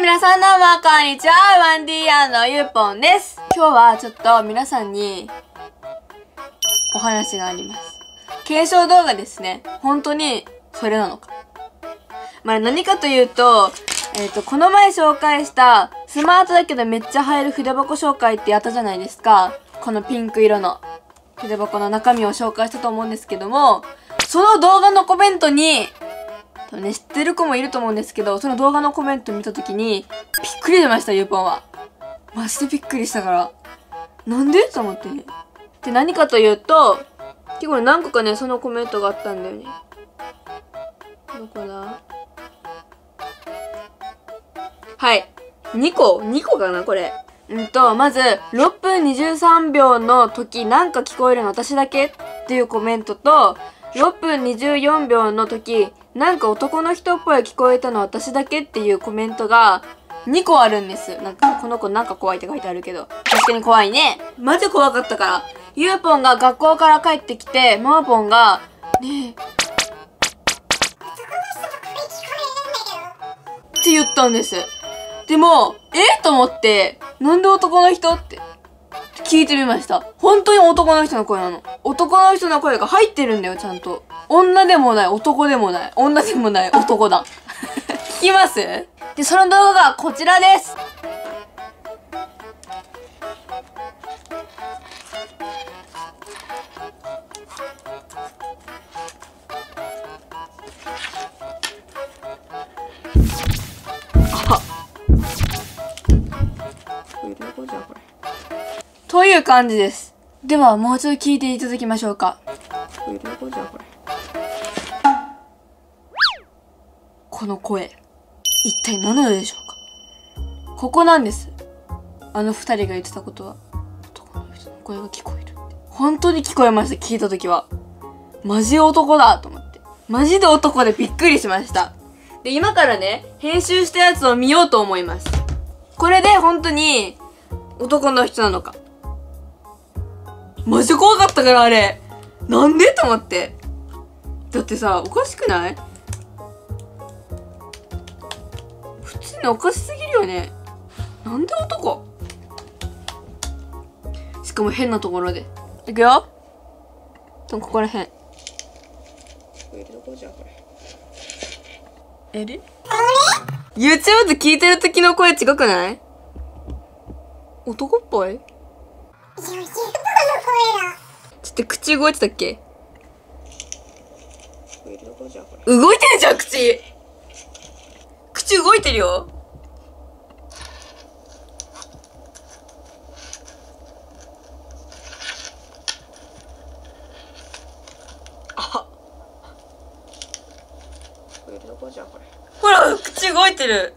皆さんどうもこんにちは、ワンディ&ゆうぽんです。今日はちょっと皆さんにお話があります。検証動画ですね。本当にそれなのか。何かというと、この前紹介したスマートだけどめっちゃ映える筆箱紹介ってやったじゃないですか。このピンク色の筆箱の中身を紹介したと思うんですけども、その動画のコメントに知ってる子もいると思うんですけど、その動画のコメント見たときに、びっくりしました、ゆうぽんは。マジでびっくりしたから。なんでと思ってね。で、何かというと、結構何個かね、そのコメントがあったんだよね。どこだ？はい。2個かなこれ。まず、6分23秒の時、なんか聞こえるの私だけっていうコメントと、6分24秒の時、なんか男の人っぽい聞こえたの私だけっていうコメントが2個あるんです。なんか、この子なんか怖いって書いてあるけど。確かに怖いね。マジ怖かったから。ゆうぽんが学校から帰ってきて、マーぽんが、ねえ。って言ったんです。でも、と思って、なんで男の人って聞いてみました。本当に男の人の声なの。男の人の声が入ってるんだよ、ちゃんと。女でもない、男でもない、女でもない男だ。聞きます？で、その動画がこちらです。という感じです。では、もうちょっと聞いていただきましょうか。この声、一体何なのでしょうか。ここなんです。あの二人が言ってたことは、男の人の声が聞こえるって。本当に聞こえました、聞いたときは。マジ男だと思って。マジで男でびっくりしました。で、今からね、編集したやつを見ようと思います。これで本当に男の人なのか。マジ怖かったから、あれ。なんでと思って。だってさ、おかしくない？普通におかしすぎるよね。なんで男？しかも変なところで。いくよ。ここらへん。YouTube で聞いてる時の声違くない？男っぽい？ちょっと口動いてたっけ？動いてるじゃん、口！口動いてるよ。ほら、口動いてる。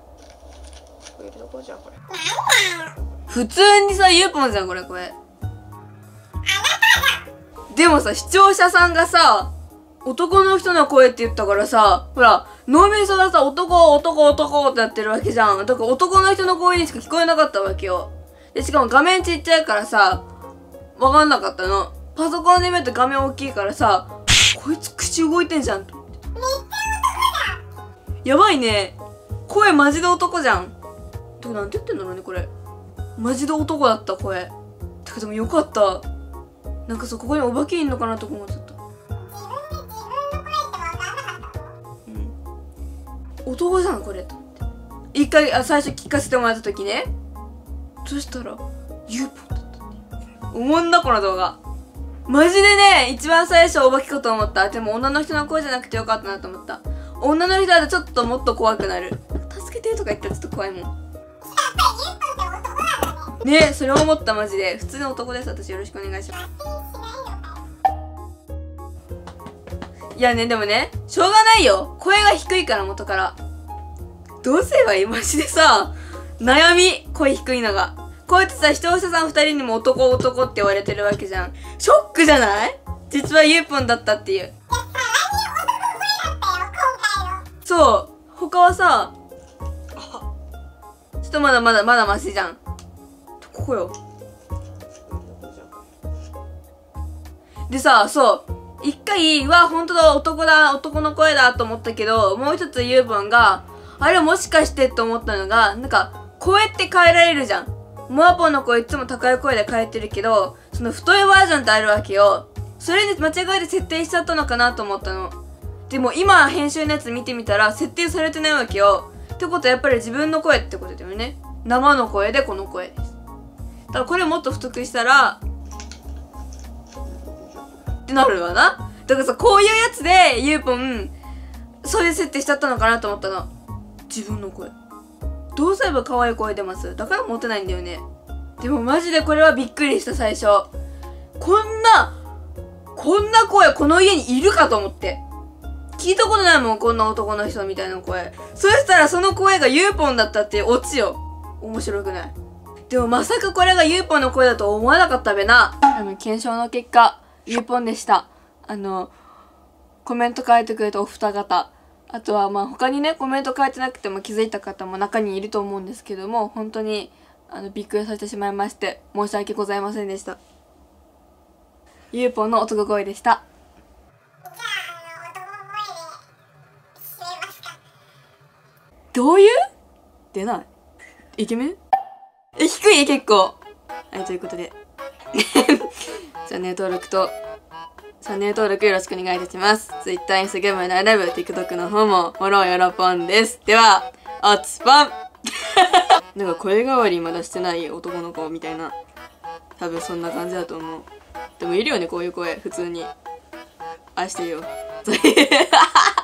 普通にさ、ゆうぽんじゃん、これ。でもさ、視聴者さんがさ、男の人の声って言ったからさ、ほら、脳みそがさ、男ってなってるわけじゃん。だから男の人の声にしか聞こえなかったわけよ。で、しかも画面ちっちゃいからさ、わかんなかったの。パソコンで見ると画面大きいからさ、こいつ口動いてんじゃんと思って。やばいね。声マジで男じゃん。なんて言ってんだろうね、これ。マジで男だった、声。てかでもよかった。なんかここにお化けいんのかなとか思っちゃった。男じゃん、これ。と思って。一回、最初聞かせてもらった時ね。そしたら、ゆうぽんだったって。おもんな、この動画。マジでね、一番最初お化けかと思った。でも女の人の声じゃなくてよかったなと思った。女の人だとちょっともっと怖くなる。助けてとか言ったらちょっと怖いもん。ね、それ思った、マジで。普通の男です。私よろしくお願いします。いやね、でもね、しょうがないよ。声が低いから元から。どうすればいい？マジでさ、悩み、声低いのが。こうやってさ、視聴者さん2人にも男って言われてるわけじゃん。ショックじゃない？実はゆうぽんだったっていう。そう。他はさ、ちょっとまだマシじゃん。ここよ。でさ、そう。一回は本当だ、男の声だと思ったけど、もう一つゆうぽんが、 あれもしかしてって思ったのが、なんか、声って変えられるじゃん。モアポンの声いつも高い声で変えてるけど、その太いバージョンってあるわけよ。それに間違えて設定しちゃったのかなと思ったの。でも今編集のやつ見てみたら設定されてないわけよ。ってことはやっぱり自分の声ってことだよね。生の声でこの声です。だからこれもっと太くしたら、ってなるわな。だからさ、こういうやつでゆうぽん、そういう設定しちゃったのかなと思ったの。自分の声。どうすれば可愛い声出ます？だから持てないんだよね。でもマジでこれはびっくりした最初。こんな声この家にいるかと思って。聞いたことないもん、こんな男の人みたいな声。そしたらその声がゆうぽんだったっていうオチよ。面白くない？でもまさかこれがゆうぽんの声だと思わなかったべな。検証の結果、ゆうぽんでした。コメント書いてくれたお二方。あとはまあ他にね、コメント書いてなくても気づいた方も中にいると思うんですけども、本当にびっくりさせてしまいまして、申し訳ございませんでした。ゆうぽんの男声でした。どういう？出ない。イケメン？低い結構。はい、ということで。チャンネル登録と、チャンネル登録よろしくお願いいたします。Twitter、Instagram、ライブ、TikTok の方もフォローよろぽんです。では、おつぽんなんか声変わりまだしてない男の子みたいな。多分そんな感じだと思う。でもいるよね、こういう声、普通に。愛してるよ。